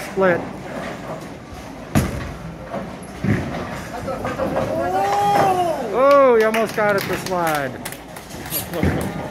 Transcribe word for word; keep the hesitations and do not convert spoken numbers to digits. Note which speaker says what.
Speaker 1: split. Oh, you almost got it, the slide.